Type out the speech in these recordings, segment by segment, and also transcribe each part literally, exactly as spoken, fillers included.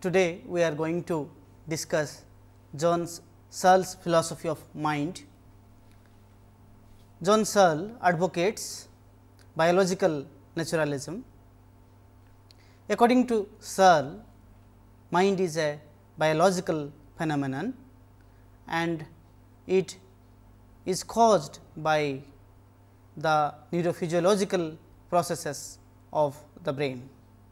today we are going to discuss John Searle's philosophy of mind. John Searle advocates biological naturalism. According to Searle, mind is a biological phenomenon and it is caused by the neurophysiological processes of the brain.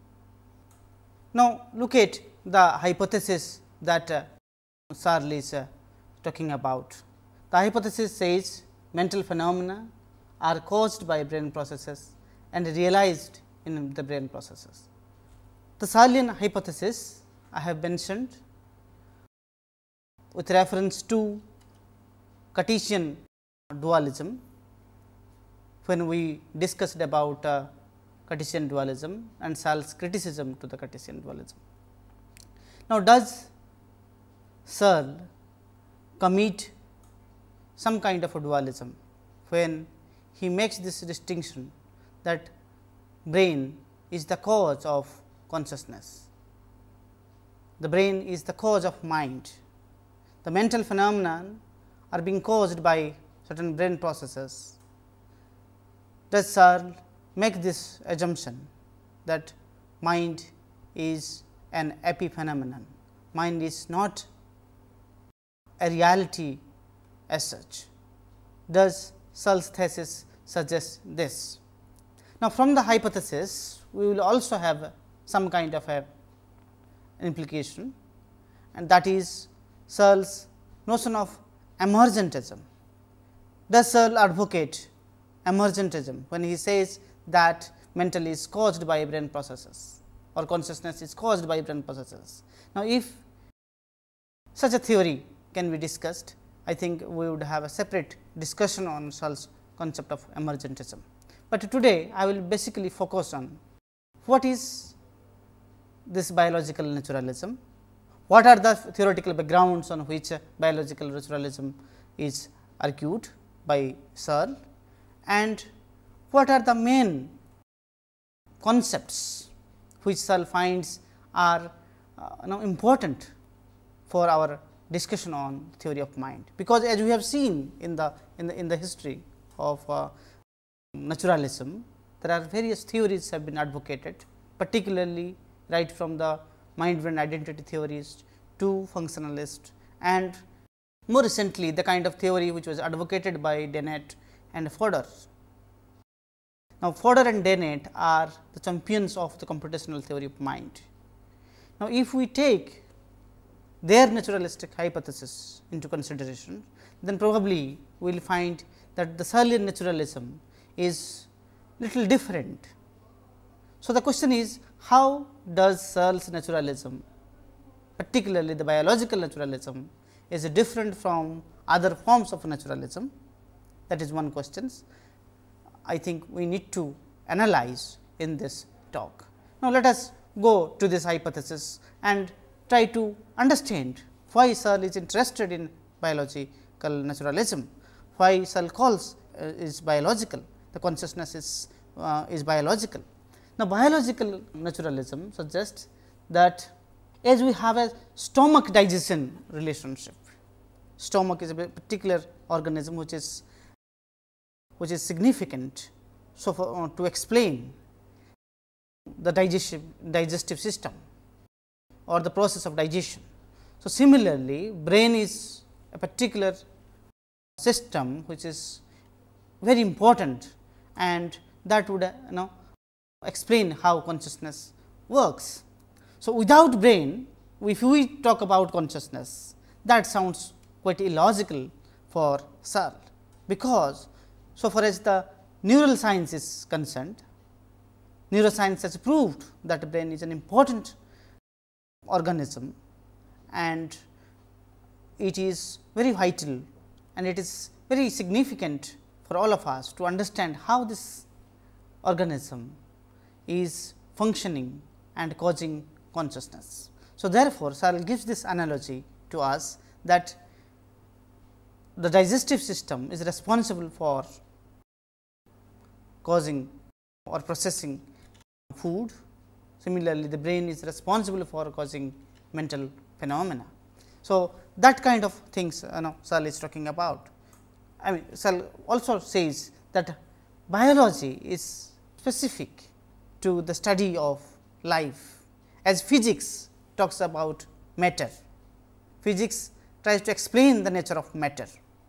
Now, look at the hypothesis that uh, Searle is uh, talking about. The hypothesis says mental phenomena are caused by brain processes and realized in the brain processes. The Searlean hypothesis I have mentioned with reference to Cartesian dualism, when we discussed about uh, Cartesian dualism and Searle's criticism to the Cartesian dualism. Now, does Searle commit some kind of a dualism when he makes this distinction that brain is the cause of consciousness, the brain is the cause of mind, the mental phenomena are being caused by certain brain processes? Does Searle make this assumption that mind is an epiphenomenon, mind is not a reality as such? Does Searle's thesis suggest this? Now, from the hypothesis we will also have some kind of a implication, and that is Searle's notion of emergentism. Does Searle advocate emergentism when he says that mental is caused by brain processes or consciousness is caused by brain processes? Now, if such a theory can be discussed, I think we would have a separate discussion on Searle's concept of emergentism. But today I will basically focus on what is this biological naturalism, what are the theoretical backgrounds on which biological naturalism is argued by Searle, and what are the main concepts which Searle finds are uh, you know, important for our discussion on theory of mind. Because as we have seen in the in the in the history of uh, naturalism, there are various theories have been advocated, particularly right from the mind brain identity theorists to functionalists, and more recently the kind of theory which was advocated by Dennett and Fodor. Now, Fodor and Dennett are the champions of the computational theory of mind. Now, if we take their naturalistic hypothesis into consideration, then probably we will find that the Searlean naturalism is little different. So, the question is, how does Searle's naturalism, particularly the biological naturalism, is different from other forms of naturalism? That is one question I think we need to analyze in this talk. Now, let us go to this hypothesis and try to understand why Searle is interested in biological naturalism, why Searle calls uh, is biological, the consciousness is, uh, is biological. Now, biological naturalism suggests that as we have a stomach digestion relationship, stomach is a particular organism which is which is significant. So, for, uh, to explain the digestive digestive system or the process of digestion. So, similarly, brain is a particular system which is very important, and that would uh, you know explain how consciousness works. So, without brain, if we talk about consciousness, that sounds quite illogical for Searle, because so far as the neural science is concerned, neuroscience has proved that the brain is an important organism, and it is very vital and it is very significant for all of us to understand how this organism is functioning and causing consciousness. So, therefore, Searle gives this analogy to us that the digestive system is responsible for causing or processing food. Similarly, the brain is responsible for causing mental phenomena. So, that kind of things you know Searle is talking about. I mean Searle also says that biology is specific to the study of life, as physics talks about matter. Physics tries to explain the nature of matter.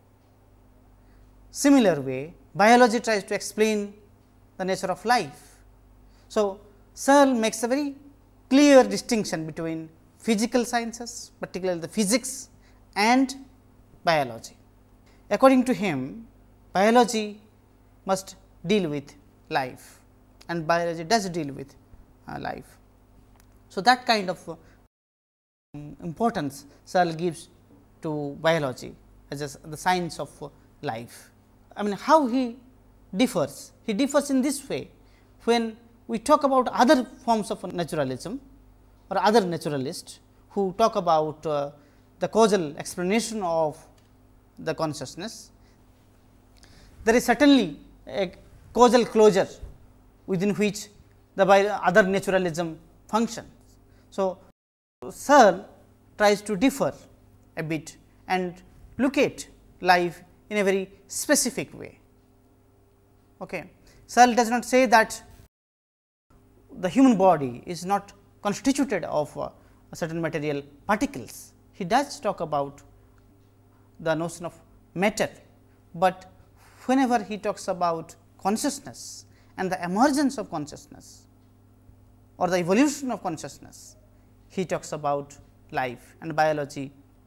Similar way, biology tries to explain the nature of life. So, Searle makes a very clear distinction between physical sciences, particularly the physics, and biology. According to him, biology must deal with life, and biology does deal with uh, life. So, that kind of uh, importance Searle gives to biology as a, the science of uh, life. I mean, how he differs? He differs in this way. When we talk about other forms of naturalism or other naturalists who talk about uh, the causal explanation of the consciousness, there is certainly a causal closure within which the other naturalism functions. So, Searle tries to differ a bit and look at life in a very specific way. Okay. Searle does not say that the human body is not constituted of uh, certain material particles. He does talk about the notion of matter, but whenever he talks about consciousness and the emergence of consciousness or the evolution of consciousness, he talks about life, and biology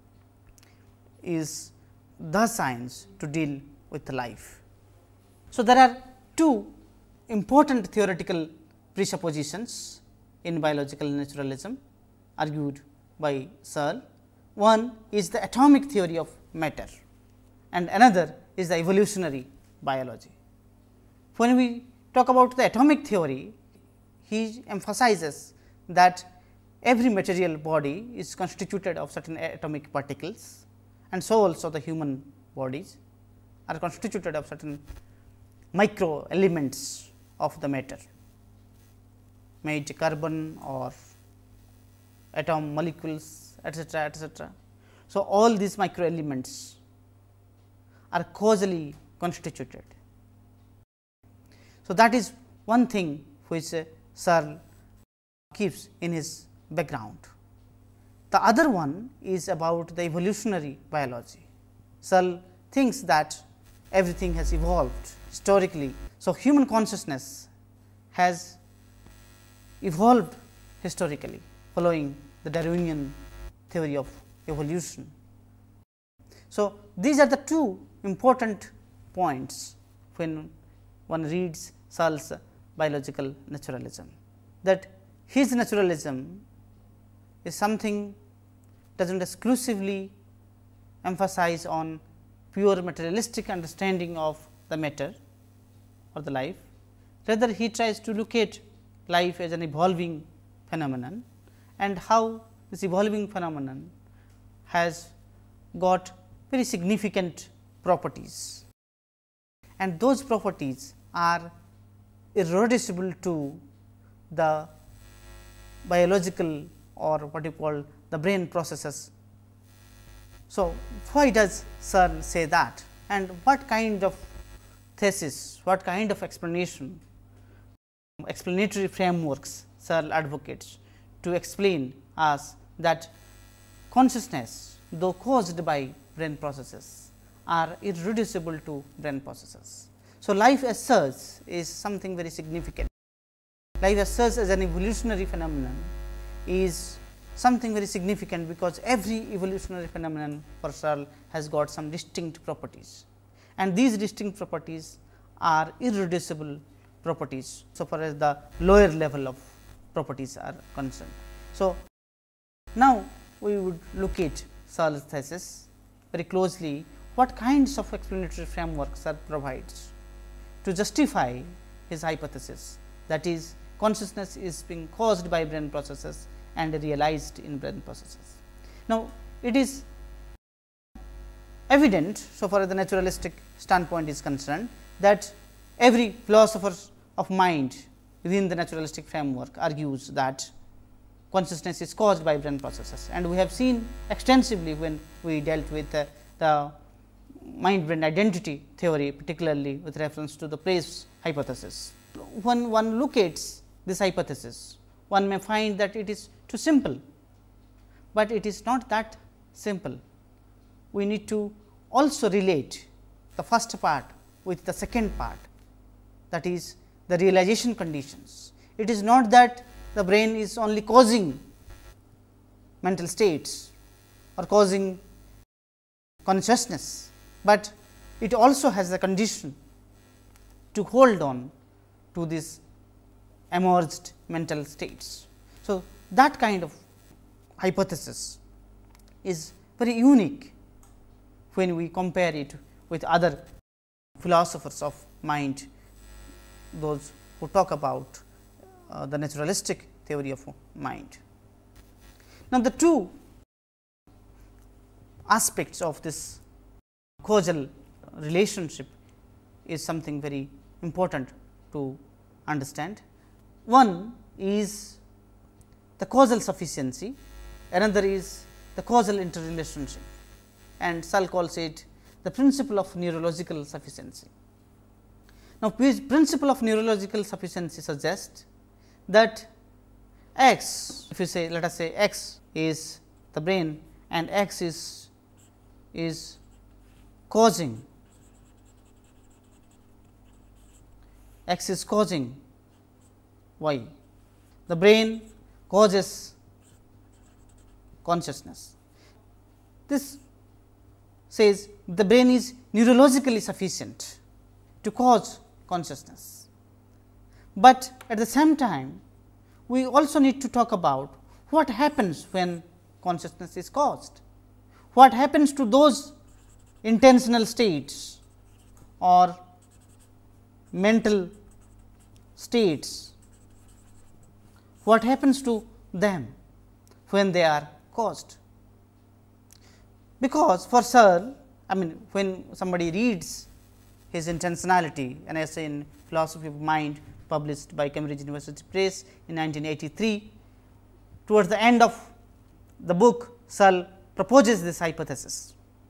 is the science to deal with life. So, there are two important theoretical presuppositions in biological naturalism argued by Searle. One is the atomic theory of matter, and another is the evolutionary biology. When we talk about the atomic theory, he emphasizes that every material body is constituted of certain atomic particles, and so also the human bodies are constituted of certain micro elements of the matter, made carbon or atom molecules, etcetera, etcetera. So, all these micro elements are causally constituted. So, that is one thing which uh, Searle keeps in his background. The other one is about the evolutionary biology. Searle thinks that everything has evolved historically. So, human consciousness has evolved historically following the Darwinian theory of evolution. So, these are the two important points when one reads Searle's biological naturalism, that his naturalism is something does not exclusively emphasize on pure materialistic understanding of the matter or the life. Rather, he tries to look at life as an evolving phenomenon, and how this evolving phenomenon has got very significant properties, and those properties are irreducible to the biological or what you call the brain processes. So, why does Searle say that, and what kind of thesis, what kind of explanation, explanatory frameworks Searle advocates to explain us that consciousness, though caused by brain processes, are irreducible to brain processes. So, life as such is something very significant. Life as such as an evolutionary phenomenon is something very significant, because every evolutionary phenomenon for Searle has got some distinct properties, and these distinct properties are irreducible properties, so far as the lower level of properties are concerned. So, now we would look at Searle's thesis very closely. What kinds of explanatory frameworks Searle provides to justify his hypothesis, that is, consciousness is being caused by brain processes and realized in brain processes. Now, it is evident, so far as the naturalistic standpoint is concerned, that every philosopher of mind within the naturalistic framework argues that consciousness is caused by brain processes, and we have seen extensively when we dealt with uh, the mind brain identity theory, particularly with reference to the Preece hypothesis. When one looks at this hypothesis, one may find that it is too simple, but it is not that simple. We need to also relate the first part with the second part, that is the realization conditions. It is not that the brain is only causing mental states or causing consciousness, but it also has a condition to hold on to these emerged mental states. So, that kind of hypothesis is very unique when we compare it with other philosophers of mind, those who talk about uh, the naturalistic theory of mind. Now, the two aspects of this causal relationship is something very important to understand. One is the causal sufficiency, another is the causal interrelationship, and Searle calls it the principle of neurological sufficiency. Now, principle of neurological sufficiency suggests that X, if you say, let us say X is the brain and X is is causing X is causing Y. The brain causes consciousness. This says the brain is neurologically sufficient to cause consciousness, but at the same time we also need to talk about what happens when consciousness is caused. What happens to those intentional states or mental states? What happens to them when they are caused? Because for Searle, I mean, when somebody reads his Intentionality, an essay in philosophy of mind published by Cambridge University Press in nineteen eighty-three, towards the end of the book, Searle proposes this hypothesis,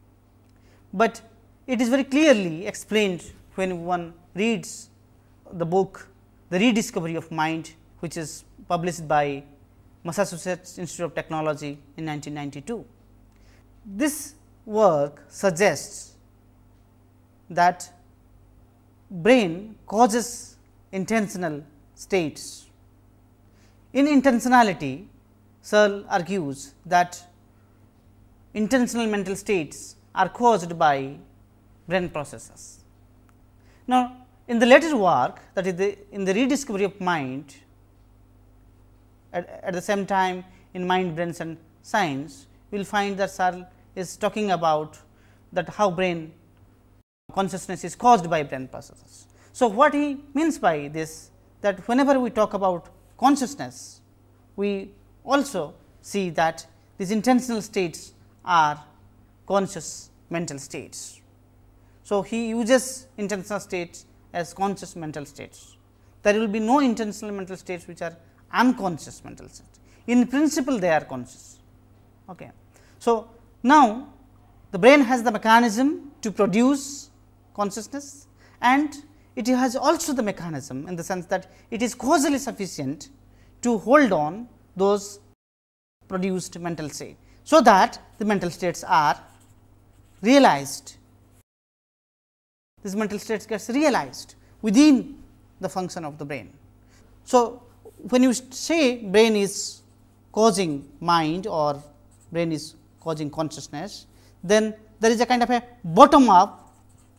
but it is very clearly explained when one reads the book The Rediscovery of Mind, which is published by Massachusetts Institute of Technology in nineteen ninety-two. This work suggests that brain causes intentional states. In intentionality, Searle argues that intentional mental states are caused by brain processes. Now, in the later work, that is the in the rediscovery of mind, at, at the same time in Mind, Brains and Science, we will find that Searle is talking about that how brain consciousness is caused by brain processes. So, what he means by this, that whenever we talk about consciousness, we also see that these intentional states are conscious mental states. So, he uses intentional states as conscious mental states. There will be no intentional mental states which are unconscious mental states. In principle, they are conscious. Okay. So, now the brain has the mechanism to produce consciousness, and it has also the mechanism in the sense that it is causally sufficient to hold on those produced mental states, so that the mental states are realized. These mental states gets realized within the function of the brain. So, when you say brain is causing mind or brain is causing consciousness, then there is a kind of a bottom up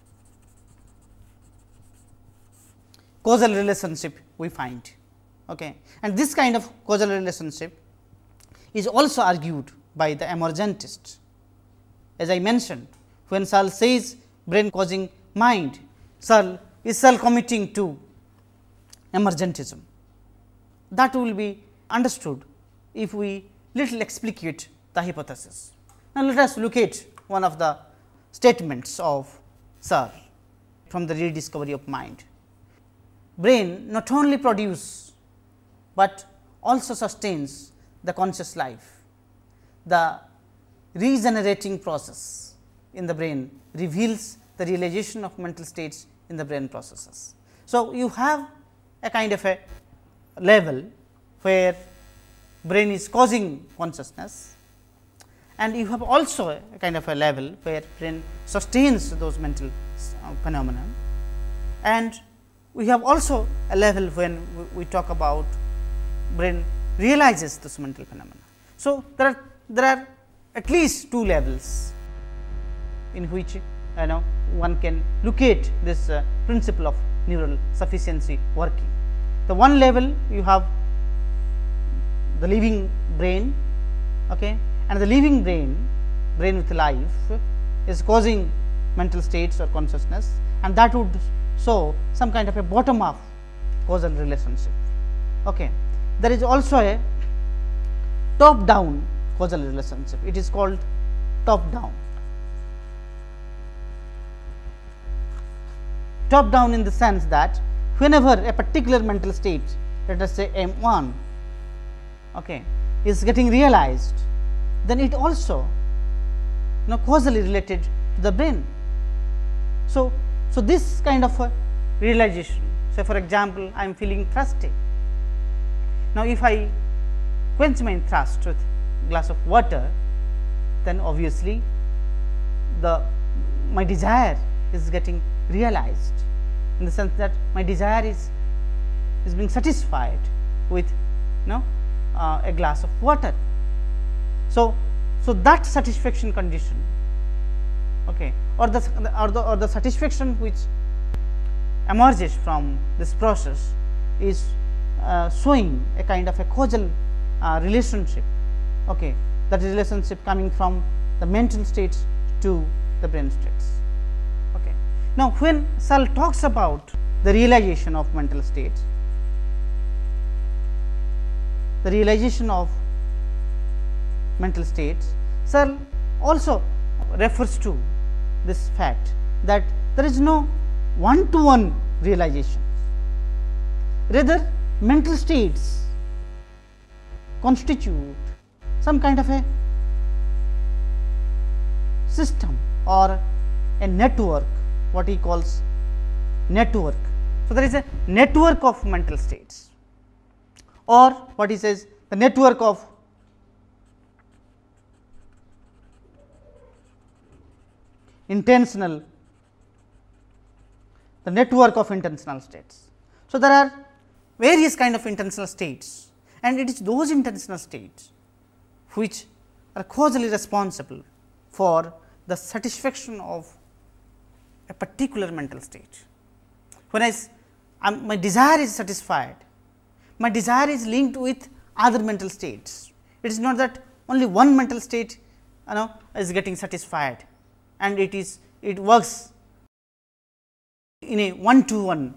causal relationship we find. Okay. And this kind of causal relationship is also argued by the emergentists. As I mentioned, when Searle says brain causing mind, Searle is Searle committing to emergentism. That will be understood if we little explicate the hypothesis. Now, let us look at one of the statements of Searle from the rediscovery of mind. Brain not only produces, but also sustains the conscious life, the regenerating process in the brain reveals the realization of mental states in the brain processes. So, you have a kind of a level where brain is causing consciousness, and you have also a kind of a level where brain sustains those mental uh, phenomena, and we have also a level when we, we talk about brain realizes this mental phenomena. So, there are there are at least two levels in which you know one can locate this uh, principle of neural sufficiency working. The one level you have the living brain, okay, and the living brain, brain with life is causing mental states or consciousness, and that would show some kind of a bottom up causal relationship. Okay. There is also a top down causal relationship, it is called top down. Top down in the sense that whenever a particular mental state, let us say M one, okay, is getting realized, then it also you know causally related to the brain. So, so this kind of a realization, say for example, I am feeling thirsty. Now, if I quench my thirst with a glass of water, then obviously the my desire is getting realized, in the sense that my desire is is being satisfied with you know uh, a glass of water. So, so that satisfaction condition, okay, or the or the or the satisfaction which emerges from this process is uh, showing a kind of a causal uh, relationship, okay, that relationship coming from the mental states to the brain states. Okay. Now, when Searle talks about the realization of mental states, the realization of mental states, Searle also refers to this fact that there is no one to one realization, rather mental states constitute some kind of a system or a network, what he calls network. So, there is a network of mental states, or what he says the network of intentional, the network of intentional states. So, there are various kind of intentional states, and it is those intentional states which are causally responsible for the satisfaction of a particular mental state. When I um, my desire is satisfied, my desire is linked with other mental states. It is not that only one mental state you know is getting satisfied, and it is it works in a one to one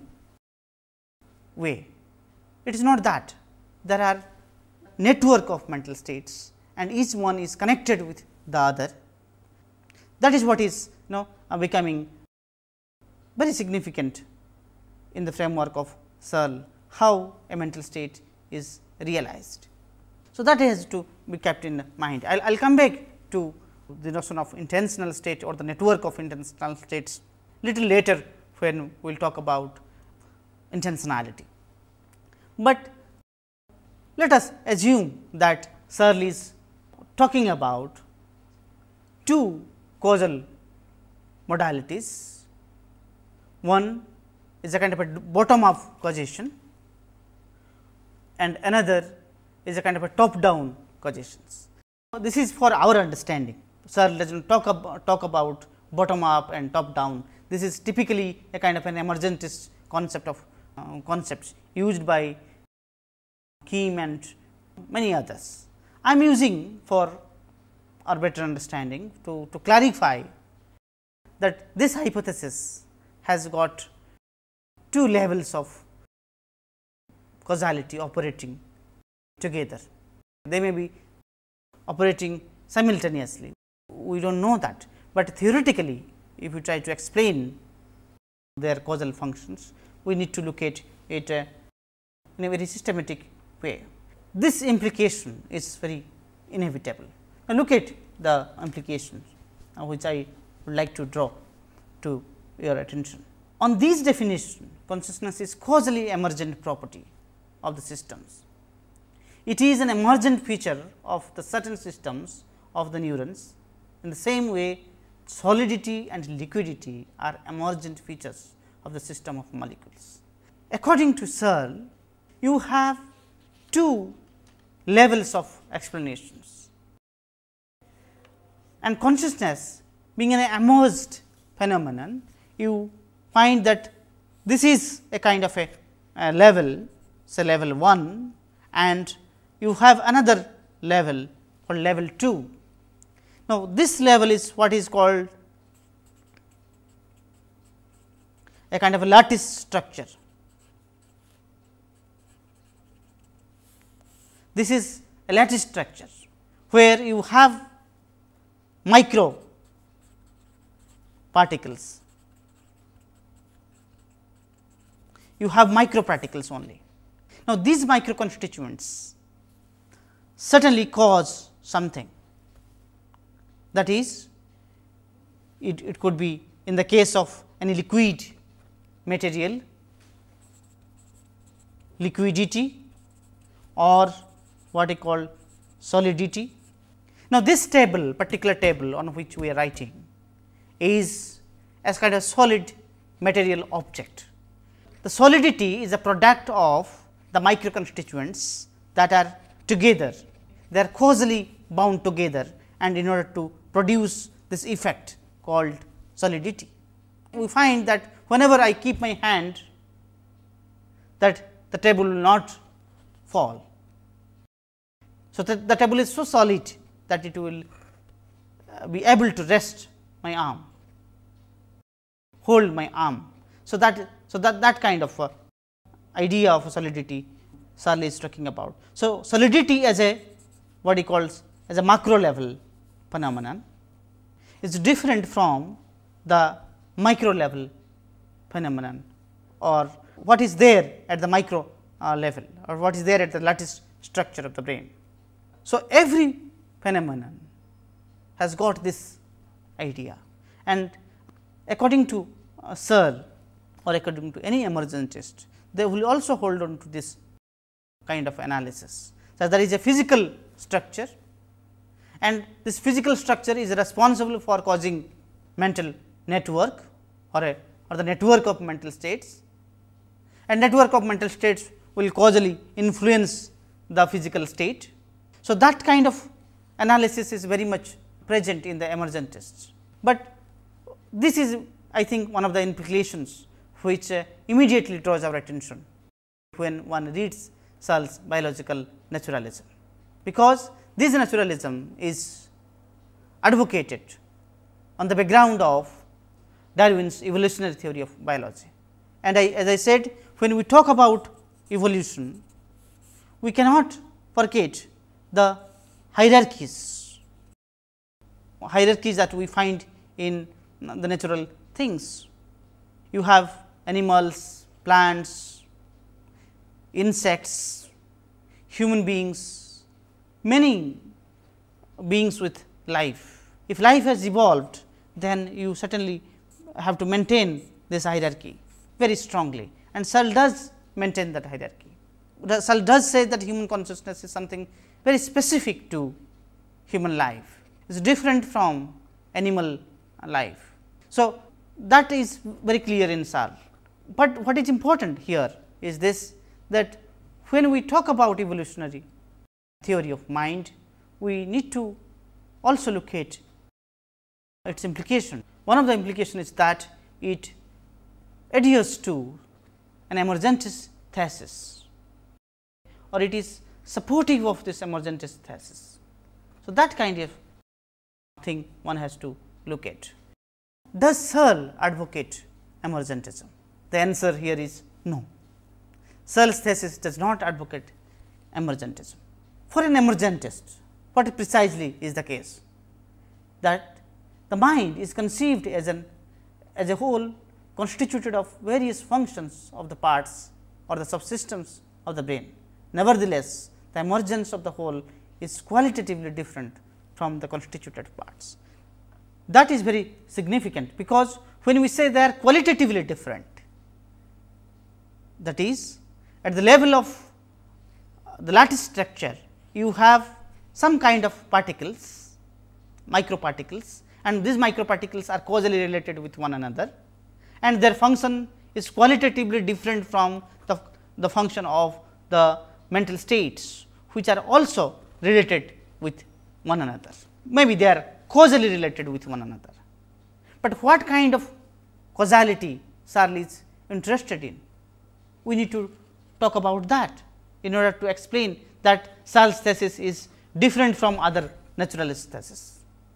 way. It is not that. There are network of mental states, and each one is connected with the other. That is what is you know uh, becoming very significant in the framework of Searle, how a mental state is realized. So, that has to be kept in mind. I will come back to the notion of intentional state or the network of intentional states little later, when we will talk about intentionality. But let us assume that Searle is talking about two causal modalities. One is a kind of a bottom up causation, and another is a kind of a top down causations. This is for our understanding. Searle does not talk about, talk about bottom up and top down. This is typically a kind of an emergentist concept of uh, concepts used by Kim and many others. I am using for our better understanding to, to clarify that this hypothesis has got two levels of causality operating together. They may be operating simultaneously, we do not know that, but theoretically if you try to explain their causal functions, we need to look at it uh, in a very systematic way. this implication is very inevitable. Now, look at the implications uh, which I would like to draw to your attention. On these definition, consciousness is causally emergent property of the systems. It is an emergent feature of the certain systems of the neurons. In the same way, solidity and liquidity are emergent features of the system of molecules. According to Searle, you have two levels of explanations, and consciousness being an emerged phenomenon, you find that this is a kind of a, a level, say level one, and you have another level called level two. Now, this level is what is called a kind of a lattice structure. This is a lattice structure, where you have micro particles, you have micro particles only. Now, these micro constituents certainly cause something, that is it, it could be in the case of any liquid material, liquidity, or what I call solidity. Now, this table, particular table on which we are writing, is as kind of solid material object. The solidity is a product of the micro constituents that are together, they are causally bound together, and in order to produce this effect called solidity. We find that whenever I keep my hand, that the table will not fall. So, the, the table is so solid that it will uh, be able to rest my arm, hold my arm. So, that so that that kind of a idea of solidity Searle is talking about. So, solidity as a what he calls as a macro level phenomenon is different from the micro level phenomenon, or what is there at the micro uh, level, or what is there at the lattice structure of the brain. So, every phenomenon has got this idea, and according to uh, Searle or according to any emergentist, they will also hold on to this kind of analysis. So, there is a physical structure, and this physical structure is responsible for causing mental network or a or the network of mental states, and network of mental states will causally influence the physical state. So, that kind of analysis is very much present in the emergentists, but this is I think one of the implications which uh, immediately draws our attention when one reads Searle's biological naturalism, because this naturalism is advocated on the background of Darwin's evolutionary theory of biology. And I, as I said, when we talk about evolution, we cannot forget the hierarchies, hierarchies that we find in the natural things. You have animals, plants, insects, human beings, many beings with life. If life has evolved, then you certainly have to maintain this hierarchy very strongly, and Searle does maintain that hierarchy. Searle does say that human consciousness is something very specific to human life, it is different from animal life. So, that is very clear in Searle, but what is important here is this, that when we talk about evolutionary theory of mind, we need to also look at its implication. One of the implications is that it adheres to an emergentist thesis, or it is supportive of this emergentist thesis. So, that kind of thing one has to look at. Does Searle advocate emergentism? The answer here is no. Searle's thesis does not advocate emergentism. For an emergentist, what precisely is the case? That the mind is conceived as an as a whole constituted of various functions of the parts or the subsystems of the brain. Nevertheless, the emergence of the whole is qualitatively different from the constituted parts. That is very significant, because when we say they are qualitatively different, that is at the level of the lattice structure, you have some kind of particles, microparticles, and these microparticles are causally related with one another, and their function is qualitatively different from the, the function of the mental states, which are also related with one another. Maybe they are causally related with one another, but what kind of causality Searle is interested in? We need to talk about that in order to explain that Searle's thesis is different from other naturalist thesis.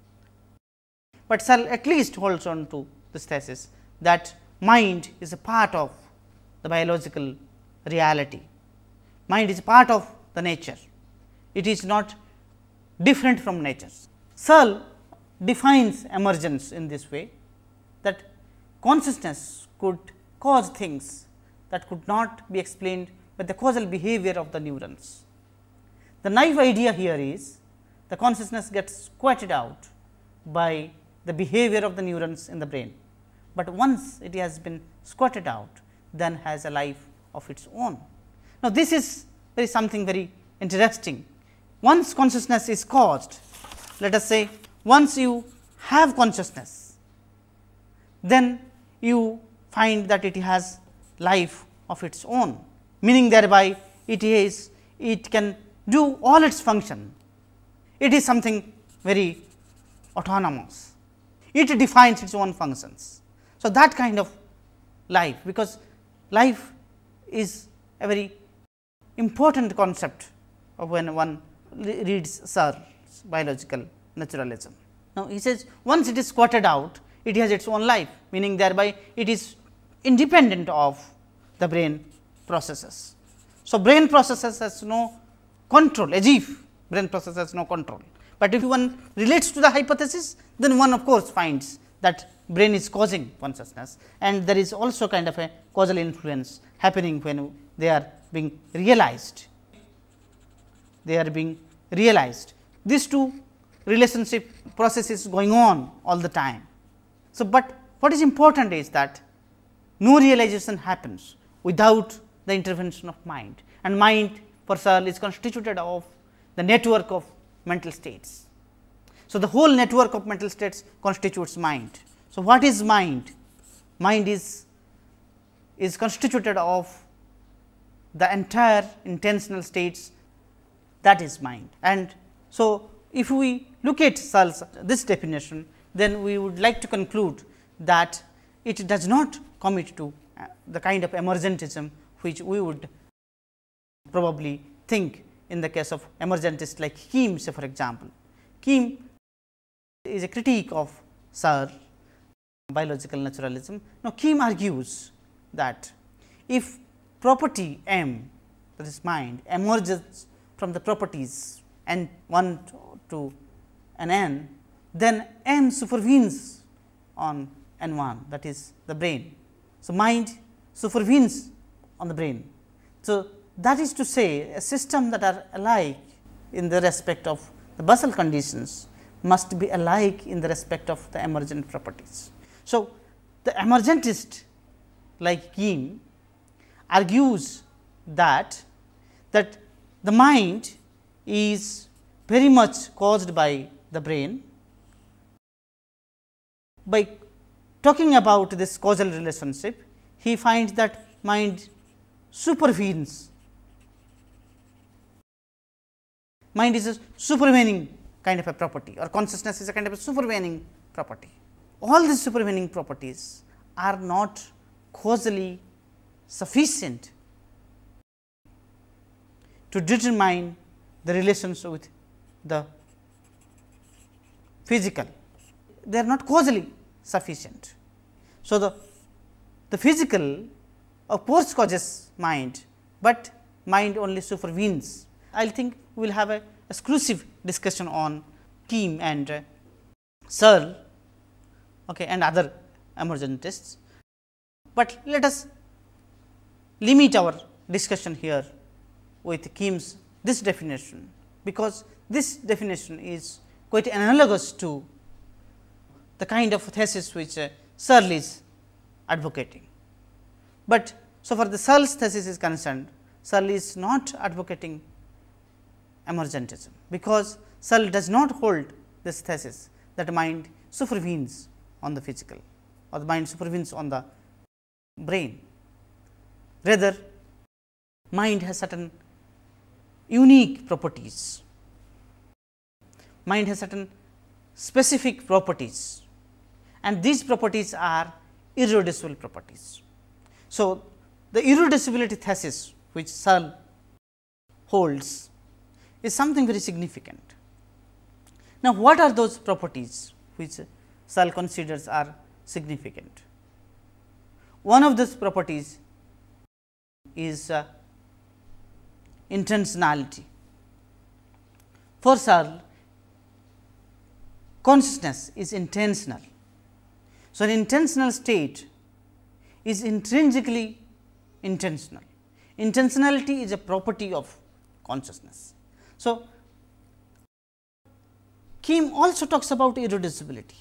But Searle at least holds on to this thesis that mind is a part of the biological reality. Mind is a part of the nature. It is not different from nature. Searle defines emergence in this way, that consciousness could cause things that could not be explained by the causal behavior of the neurons. The naive idea here is the consciousness gets squatted out by the behavior of the neurons in the brain, but once it has been squatted out, then has a life of its own. Now, this is very something very interesting. Once consciousness is caused, let us say once you have consciousness, then you find that it has life of its own, meaning thereby it is it can do all its function. It is something very autonomous. It defines its own functions. So, that kind of life, because life is a very important concept of when one reads Searle's biological naturalism. Now, he says once it is squatted out, it has its own life, meaning thereby it is independent of the brain processes. So, brain processes has no control, as if brain process has no control, but if one relates to the hypothesis, then one of course finds that brain is causing consciousness, and there is also kind of a causal influence happening when they are being realized. They are being realized. These two relationship processes going on all the time. So, but what is important is that no realization happens without the intervention of mind, and mind for Searle is constituted of the network of mental states. So, the whole network of mental states constitutes mind. So, what is mind? Mind is, is constituted of the entire intentional states, that is mind. And so, if we look at Searle's this definition, then we would like to conclude that it does not commit to the kind of emergentism which we would probably think in the case of emergentists like Keim, say for example. Keim is a critique of Searle biological naturalism. Now, Keim argues that if property M, that is mind, emerges from the properties n one to n n, then M supervenes on n one, that is the brain. So, mind supervenes on the brain. So, that is to say a system that are alike in the respect of the basal conditions must be alike in the respect of the emergent properties. So, the emergentist like Keim argues that that the mind is very much caused by the brain. By talking about this causal relationship, he finds that mind supervenes. Mind is a supervening kind of a property, or consciousness is a kind of a supervening property. All these supervening properties are not causally sufficient to determine the relations with the physical. They are not causally sufficient. So, the, the physical of course causes mind, but mind only supervenes. I think we will have a exclusive discussion on Keim and uh, Searle, okay, and other emergentists, but let us limit our discussion here with Keim's this definition, because this definition is quite analogous to the kind of thesis which uh, Searle is advocating. But so far the Searle's thesis is concerned, Searle is not advocating emergentism, because Searle does not hold this thesis that mind supervenes on the physical or the mind supervenes on the brain. Rather, mind has certain unique properties, mind has certain specific properties, and these properties are irreducible properties. So, the irreducibility thesis which Searle holds is something very significant. Now, what are those properties which Searle considers are significant? One of those properties is uh, intentionality. For Searle, consciousness is intentional. So, an intentional state is intrinsically intentional. Intentionality is a property of consciousness. So, Kim also talks about irreducibility.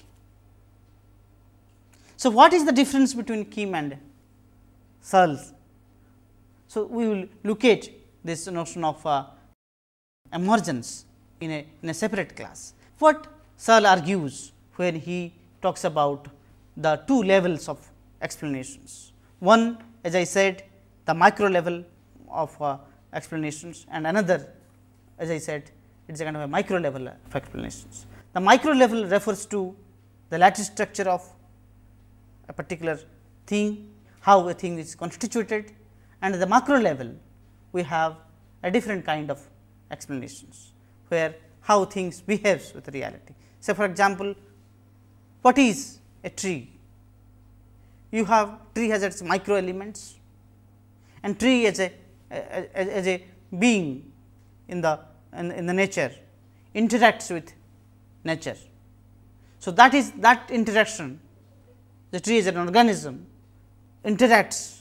So, what is the difference between Kim and Searle? So, we will look at this notion of uh, emergence in a, in a separate class. What Searle argues when he talks about the two levels of explanations. One, as I said, the micro level of uh, explanations, and another, as I said, it is a kind of a micro level of explanations. The micro level refers to the lattice structure of a particular thing, how a thing is constituted, and at the macro level we have a different kind of explanations, where how things behaves with reality. So, for example, what is a tree? You have tree has its micro elements, and tree as a as, as a being in the in, in the nature interacts with nature. So, that is that interaction, the tree is an organism interacts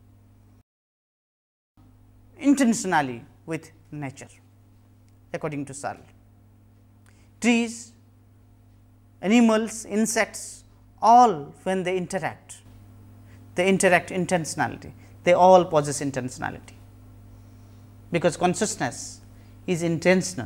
intentionally with nature according to Searle. Trees, animals, insects, all when they interact, they interact intentionality, they all possess intentionality, because consciousness is intentional.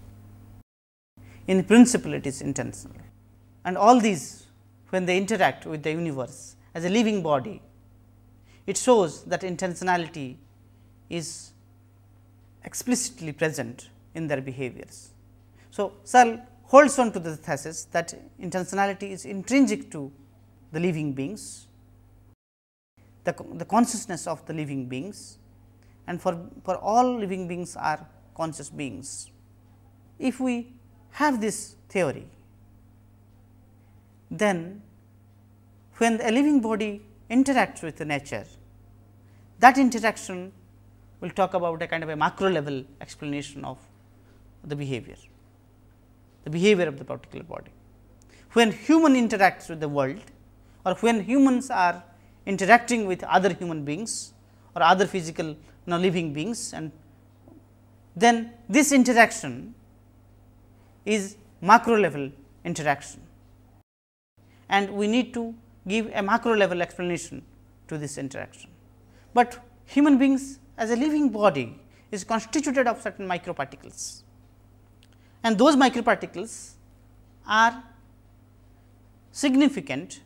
In principle, it is intentional, and all these when they interact with the universe as a living body, it shows that intentionality is explicitly present in their behaviors. So, Searle holds on to the thesis that intentionality is intrinsic to the living beings, the, the consciousness of the living beings, and for, for all living beings are conscious beings. If we have this theory, then when a living body interacts with the nature, that interaction will talk about a kind of a macro level explanation of the behavior, the behavior of the particular body. When human interacts with the world, or when humans are interacting with other human beings or other physical you know, living beings, and then this interaction is macro level interaction, and we need to give a macro level explanation to this interaction. But human beings as a living body is constituted of certain microparticles, and those microparticles are significant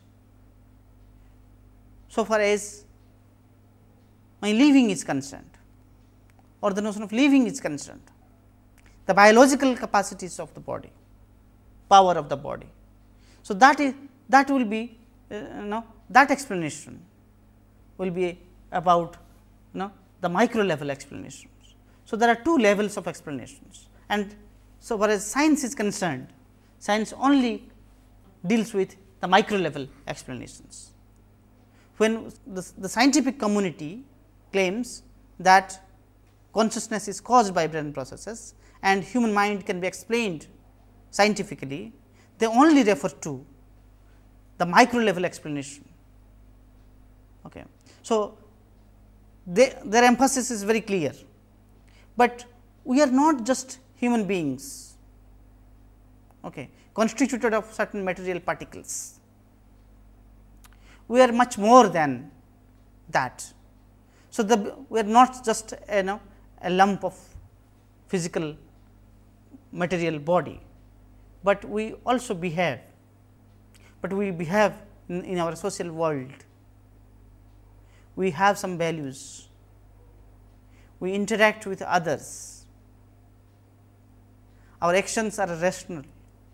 so far as my living is concerned, or the notion of living is concerned, the biological capacities of the body, power of the body. So, that is that will be uh, you know that explanation will be about you know the micro level explanations. So, there are two levels of explanations, and so far as science is concerned, science only deals with the micro level explanations. When the, the scientific community claims that consciousness is caused by brain processes and human mind can be explained scientifically, they only refer to the micro level explanation. Okay. So, they, their emphasis is very clear, but we are not just human beings, okay, constituted of certain material particles. We are much more than that. So, the we are not just you know a lump of physical material body, but we also behave, but we behave in, in our social world. We have some values, we interact with others, our actions are rational.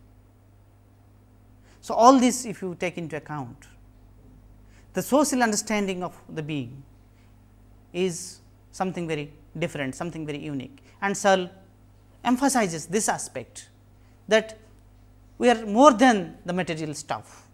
So, all this if you take into account, the social understanding of the being is something very different, something very unique, and Searle emphasizes this aspect, that we are more than the material stuff.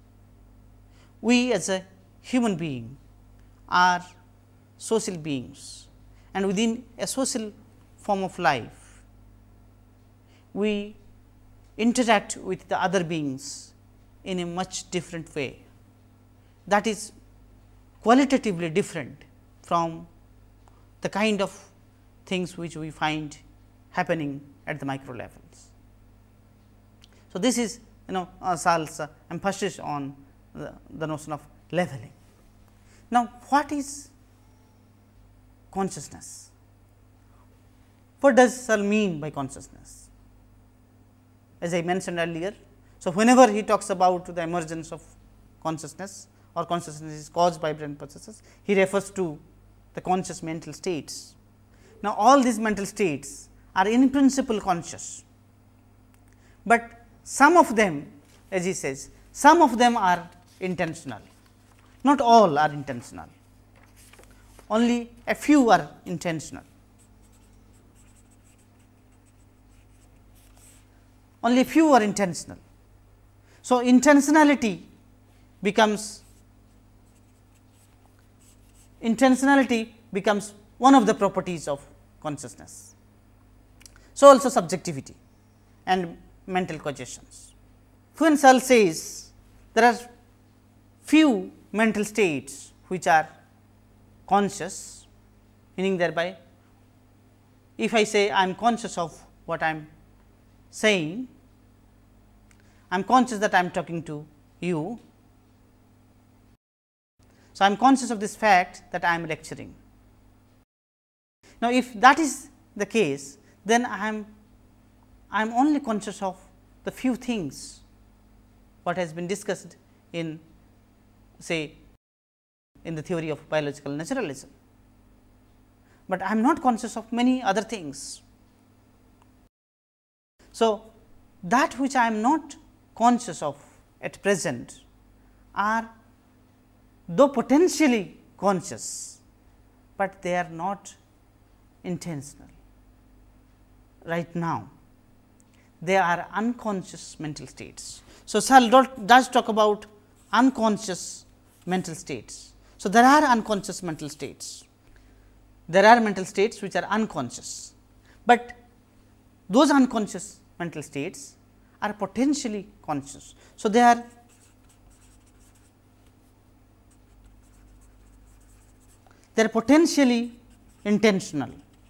We as a human being are social beings, and within a social form of life, we interact with the other beings in a much different way, that is qualitatively different from the kind of things which we find happening at the micro levels. So, this is you know uh, Searle's uh, emphasis on the, the notion of leveling. Now, what is consciousness? What does Searle mean by consciousness? As I mentioned earlier, so whenever he talks about the emergence of consciousness or consciousness is caused by brain processes, he refers to the conscious mental states. Now, all these mental states are in principle conscious, but some of them, as he says, some of them are intentional, not all are intentional, only a few are intentional, only a few are intentional. So, intentionality becomes intentionality becomes one of the properties of consciousness. So, also subjectivity and mental cognitions. When Searle says there are few mental states which are conscious, meaning thereby if I say I am conscious of what I am saying, I am conscious that I am talking to you. So, I am conscious of this fact that I am lecturing. Now, if that is the case, then I am I am only conscious of the few things what has been discussed in say in the theory of biological naturalism, but I am not conscious of many other things. So, that which I am not conscious of at present are though potentially conscious, but they are not intentional right now, they are unconscious mental states. So, Searle does talk about unconscious mental states. So, there are unconscious mental states, there are mental states which are unconscious, but those unconscious mental states are potentially conscious. So, they are they are potentially intentional,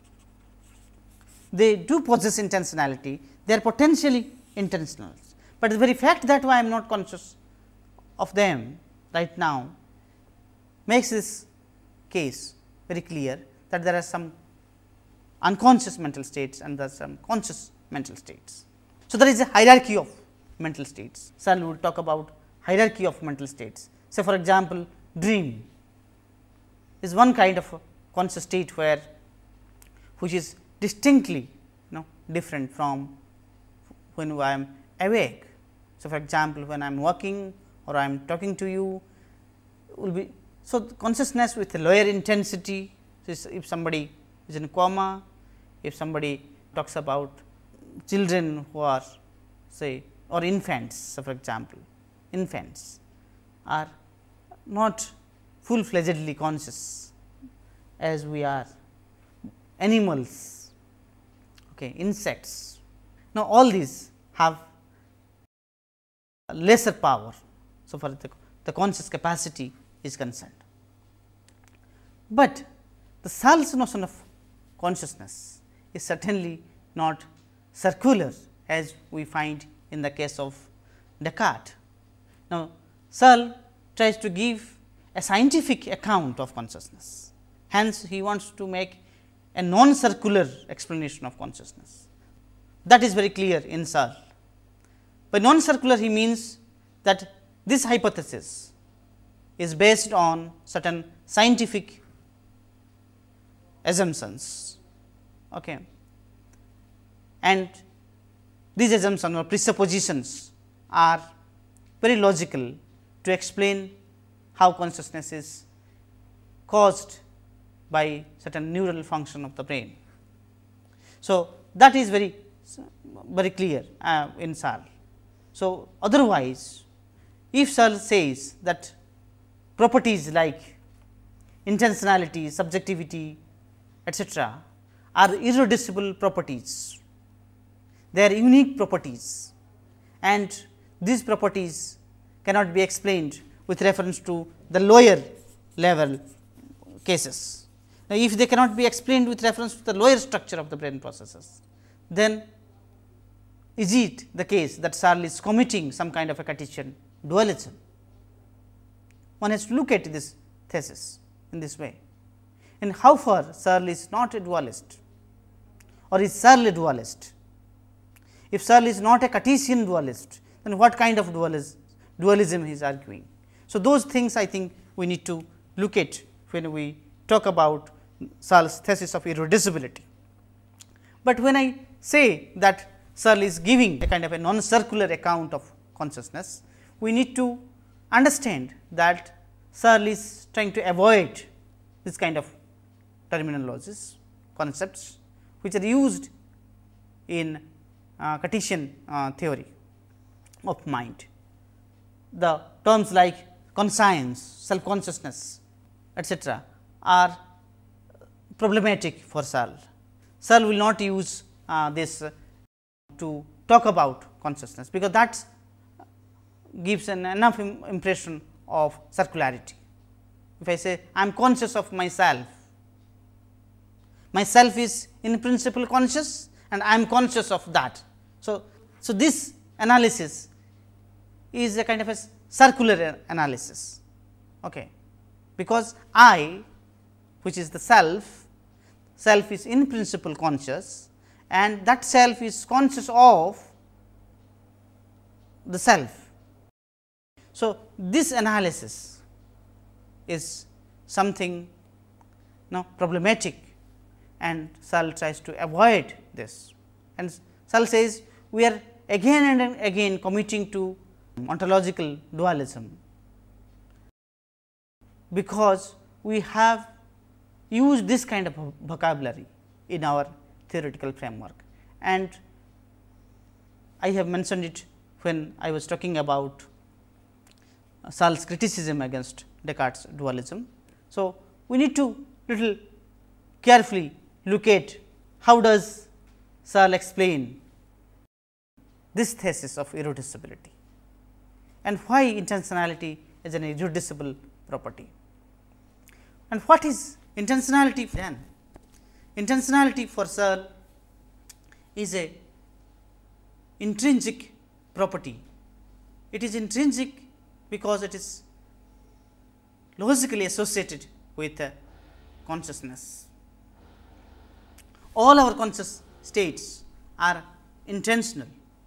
they do possess intentionality, they are potentially intentional, but the very fact that I am not conscious of them right now makes this case very clear that there are some unconscious mental states and there are some conscious mental states. So, there is a hierarchy of mental states. Searle will talk about hierarchy of mental states. Say for example, dream is one kind of a conscious state where which is distinctly you know different from when I am awake. So, for example, when I am working or I am talking to you will be. So, consciousness with a lower intensity. So, if somebody is in coma, if somebody talks about children who are say or infants. So, for example, infants are not full fledgedly conscious as we are, animals, okay, insects. Now, all these have lesser power. So, far the, the conscious capacity is concerned, but the Searle's notion of consciousness is certainly not circular as we find in the case of Descartes. Now, Searle tries to give a scientific account of consciousness, hence he wants to make a non-circular explanation of consciousness. That is very clear in Searle. By non-circular he means that this hypothesis is based on certain scientific assumptions, okay. And these assumptions or presuppositions are very logical to explain how consciousness is caused by certain neural function of the brain. So, that is very very clear uh, in Searle. So, otherwise if Searle says that properties like intentionality, subjectivity, etcetera are irreducible properties, they are unique properties, and these properties cannot be explained with reference to the lower level cases. Now, if they cannot be explained with reference to the lower structure of the brain processes, then is it the case that Searle is committing some kind of a Cartesian dualism? One has to look at this thesis in this way. And how far Searle is not a dualist, or is Searle a dualist? If Searle is not a Cartesian dualist, then what kind of dualism, dualism he is arguing? So, those things I think we need to look at when we talk about Searle's thesis of irreducibility. But when I say that Searle is giving a kind of a non-circular account of consciousness, we need to understand that Searle is trying to avoid this kind of terminologies, concepts which are used in uh, Cartesian uh, theory of mind. The terms like conscience, self consciousness, etcetera are problematic for Searle. Searle will not use uh, this uh, to talk about consciousness, because that gives an enough im impression of circularity. If I say I am conscious of myself, myself is in principle conscious and I am conscious of that. So, so this analysis is a kind of a circular analysis, okay, because I, which is the self, self is in principle conscious, and that self is conscious of the self. So, this analysis is something no, problematic, and Searle tries to avoid this, and Searle says we are again and again committing to ontological dualism, because we have used this kind of vocabulary in our theoretical framework, and I have mentioned it when I was talking about Searle's criticism against Descartes' dualism. So, we need to little carefully look at how does Searle explain this thesis of irreducibility, and why intentionality is an irreducible property. And what is intentionality then? Intentionality for Searle is a intrinsic property. It is intrinsic because it is logically associated with uh, consciousness. All our conscious states are intentional,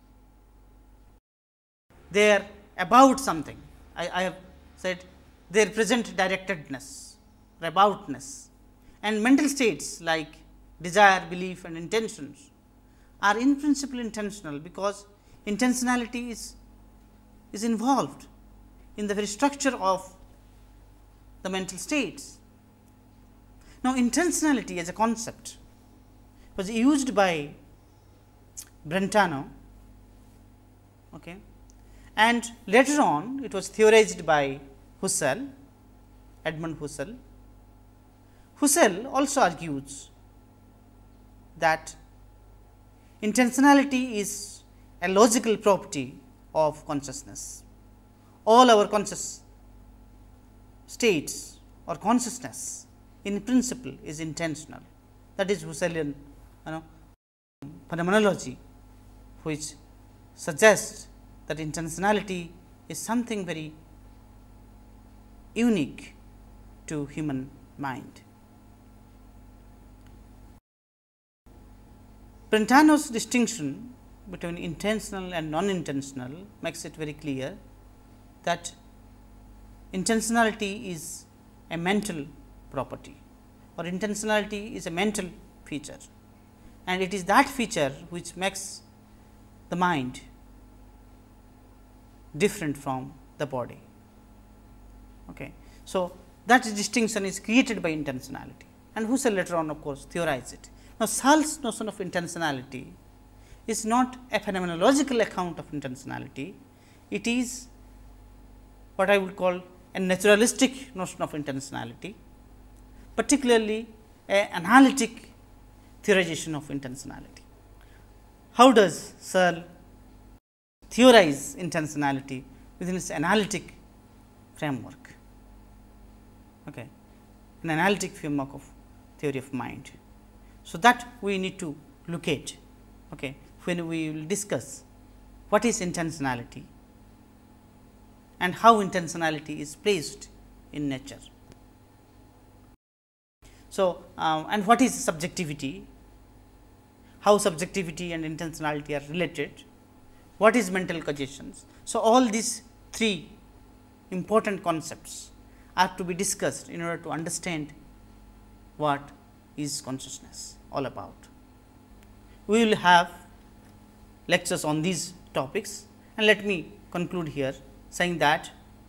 they are about something. I, I have said they represent directedness, aboutness, and mental states like desire, belief and intentions are in principle intentional, because intentionality is, is involved in the very structure of the mental states. Now, intentionality as a concept was used by Brentano, okay, and later on it was theorized by Husserl, Edmund Husserl. Husserl also argues that intentionality is a logical property of consciousness. All our conscious states or consciousness in principle is intentional. That is Husserlian you know, phenomenology which suggests that intentionality is something very unique to human mind. Brentano's distinction between intentional and non-intentional makes it very clear that intentionality is a mental property or intentionality is a mental feature, and it is that feature which makes the mind different from the body. Okay. So, that distinction is created by intentionality, and Husserl later on of course theorized it. Now, Searle's notion of intentionality is not a phenomenological account of intentionality, it is what I would call a naturalistic notion of intentionality, particularly a analytic theorization of intentionality. How does Searle theorize intentionality within its analytic framework? Okay. An analytic framework of theory of mind. So, that we need to look at okay, when we will discuss what is intentionality and how intentionality is placed in nature. So, um, and what is subjectivity, how subjectivity and intentionality are related, what is mental causations. So, all these three important concepts are to be discussed in order to understand what is consciousness all about. We will have lectures on these topics, and let me conclude here saying that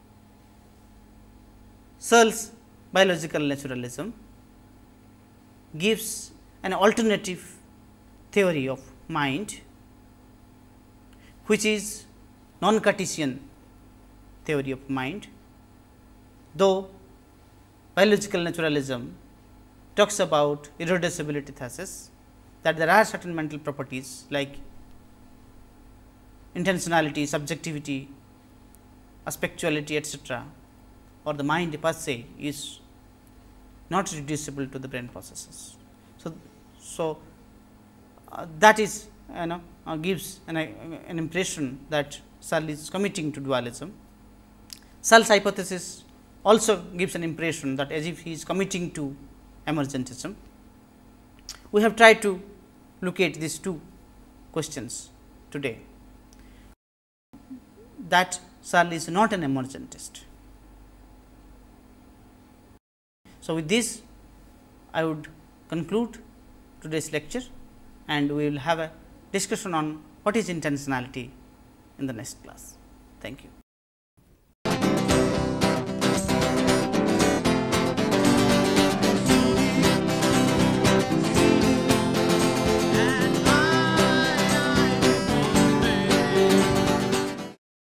Searle's biological naturalism gives an alternative theory of mind, which is non-Cartesian theory of mind, though biological naturalism talks about irreducibility thesis, that there are certain mental properties like intentionality, subjectivity, aspectuality, etcetera, or the mind per se is not reducible to the brain processes. So, so uh, that is you know uh, gives an, uh, an impression that Searle is committing to dualism. Searle's hypothesis also gives an impression that as if he is committing to emergentism. We have tried to look at these two questions today, that Searle is not an emergentist. So, with this I would conclude today's lecture, and we will have a discussion on what is intentionality in the next class. Thank you.